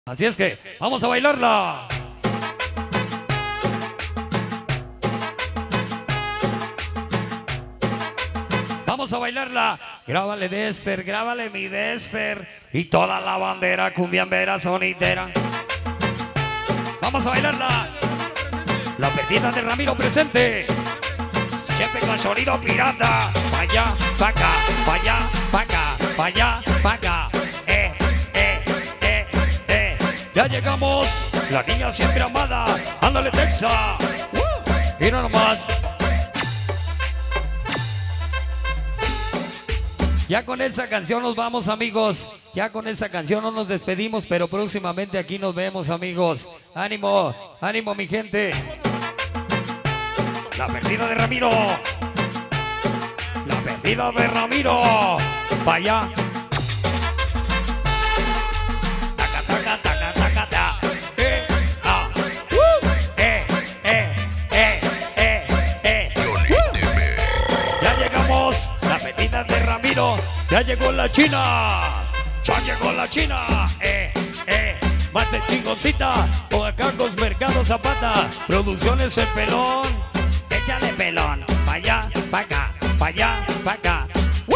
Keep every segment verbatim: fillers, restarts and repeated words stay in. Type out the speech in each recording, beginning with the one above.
Así es que vamos a bailarla. Vamos a bailarla. Grábale Dexter, grábale mi Dexter y toda la bandera cumbiambera sonidera. Vamos a bailarla. La perdida de Ramiro presente. Siempre con sonido pirata. Pa' allá, pa' acá, pa' allá, pa' acá, pa' allá, pa' acá. Eh, eh, eh, eh. Ya llegamos. La niña siempre amada. Ándale, Texas. Uh, y no nomás. Ya con esa canción nos vamos, amigos. Ya con esa canción no nos despedimos, pero próximamente aquí nos vemos, amigos. Ánimo, ánimo, mi gente. La perdida de Ramiro. La perdida de Ramiro. Pa' allá. Taca, taca, taca, taca, taca. Eh, ah. Uh, eh, eh, eh, eh, eh. Uh. Ya llegamos. La perdida de Ramiro. Ya llegó la China. Ya llegó la China. Eh, eh. Más de chingoncita. O acá con Mercado Zapata. Producciones El Pelón. Échale pelón, pa' allá, pa' acá, pa' allá, pa' acá. ¡Woo!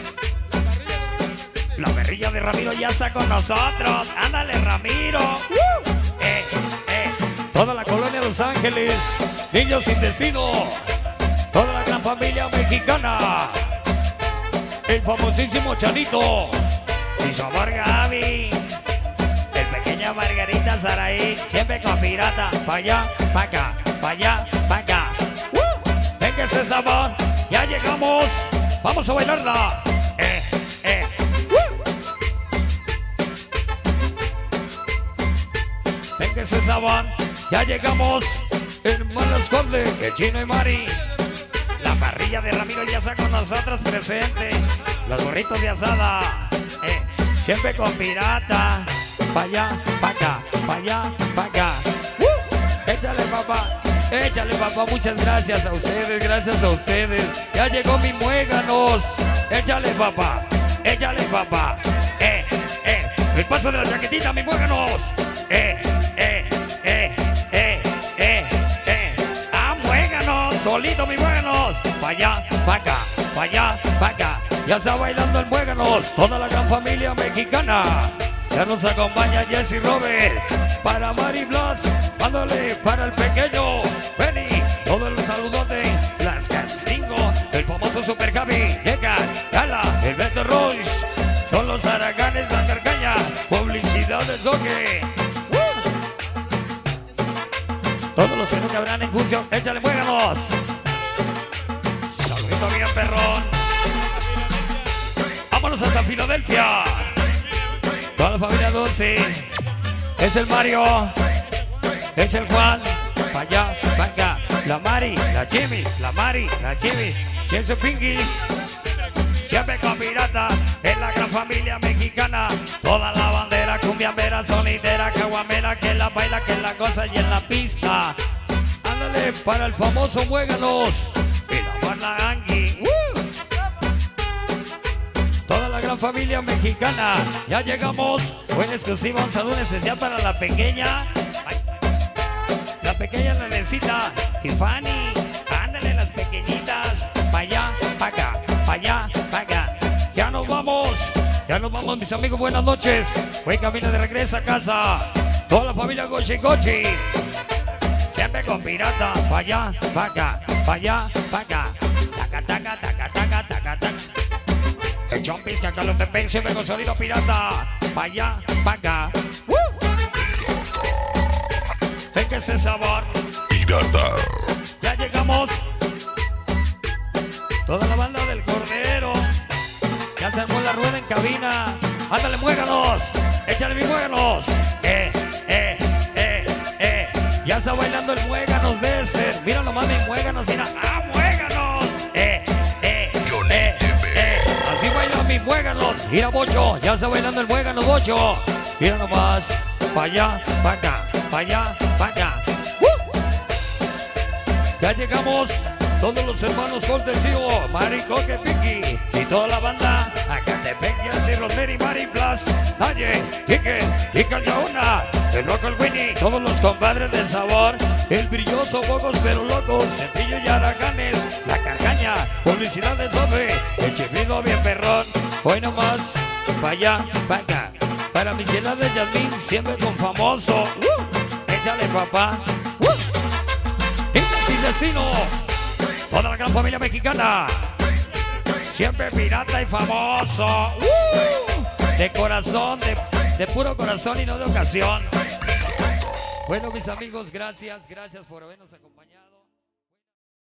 La guerrilla de Ramiro ya está con nosotros. Ándale, Ramiro. ¡Woo! Eh, eh. Toda la colonia Los Ángeles, Niños sin Destino, toda la gran familia mexicana, el famosísimo Chanito y su amor Gaby, el pequeña Margarita Saraí, siempre con pirata. Pa' allá, pa' acá, pa' allá, pa' acá. Venga ese sabor, ya llegamos. Vamos a bailarla. Eh, eh. Uh. Venga ese sabor, ya llegamos. Hermanos Conde, el Chino y Mari. La parrilla de Ramiro ya está con nosotros presente. Los burritos de asada. Eh, siempre con pirata. Pa' allá, pa' acá, pa' allá, pa' acá. Uh. Échale, papá. Échale, papá, muchas gracias a ustedes, gracias a ustedes. Ya llegó mi muéganos. Échale, papá, échale, papá. Eh, eh, el paso de la chaquetita, mi muéganos. Eh, eh, eh, eh, eh, eh. Ah, muéganos, solito mi muéganos. Pa' allá, pa' acá, pa' allá, pa' acá. Ya está bailando el muéganos, toda la gran familia mexicana. Ya nos acompaña Jesse Robert. Para Mari Blas, mándale para el pequeño Benny, todos los saludos de Las Castingo, el famoso Super Javi, llega Gala, el Beto Royce, son los Araganes de Carcaña, publicidad del Doque. ¡Uh! Todos los que no cabrán en cursión, échale, muéganos. Saludito bien, perrón. Vámonos hasta Filadelfia. Toda la familia Dulce. Es el Mario, es el Juan, pa' allá, pa' acá. La Mari, la Chimis, la Mari, la Chimis, Ciencio Pinguis. Siempre con pirata, es la gran familia mexicana. Toda la bandera, cumbiambera, sonidera, caguamera, que la baila, que la goza y en la pista. Ándale para el famoso Muéganos y la banda Angui. ¡Uh! Toda la gran familia mexicana, ya llegamos. Buen exclusivo, un saludo especial para la pequeña. Ay, la pequeña Nenecita Tiffany. Ándale las pequeñitas. Pa' allá, pa' acá, pa' allá, pa' acá. Ya nos vamos, ya nos vamos, mis amigos, buenas noches. Buen camino de regreso a casa. Toda la familia Gochi Gochi. Siempre con pirata. Pa' allá, pa' acá, pa' allá, pa' acá. Taca, taca, taca, taca, taca, taca. El Chompis, que acá lo te siempre con sonido pirata. Pa' allá, pa' acá. ¡Uh! Venga ese sabor. Pirata. Ya llegamos. Toda la banda del Cordero. Ya se armó la rueda en cabina. Ándale, muéganos. Échale mi muéganos. Eh, eh, eh, eh. Ya está bailando el muéganos de este. Mira nomás mi muéganos. Mira. ¡Ah, muéganos! Eh, eh, eh, eh. Así baila mi muéganos. Mira, Bocho. Ya está bailando el muéganos, Bocho. Mira nomás. Pa' allá, pa' acá. Pa' allá, pa' acá. ¡Uh! Ya llegamos. Todos los hermanos Coltesío, Mari, Coque, Piqui y toda la banda Acatepec, Jessy, Rosemary, Mari, Blas, Naye, Quique, Quique Leona, el loco, el Winnie, todos los compadres del sabor, el brilloso, pocos pero locos, Cepillo y Aracanes, la Carcaña, publicidad de Sobe, el chiflido bien perrón, hoy nomás, pa' allá, pa' acá, para Michelas de Yasmín, siempre con famoso, uh, échale papá, uh, y destino, toda la gran familia mexicana, siempre pirata y famoso, uh, de corazón, de, de puro corazón y no de ocasión. Bueno, mis amigos, gracias, gracias por habernos acompañado.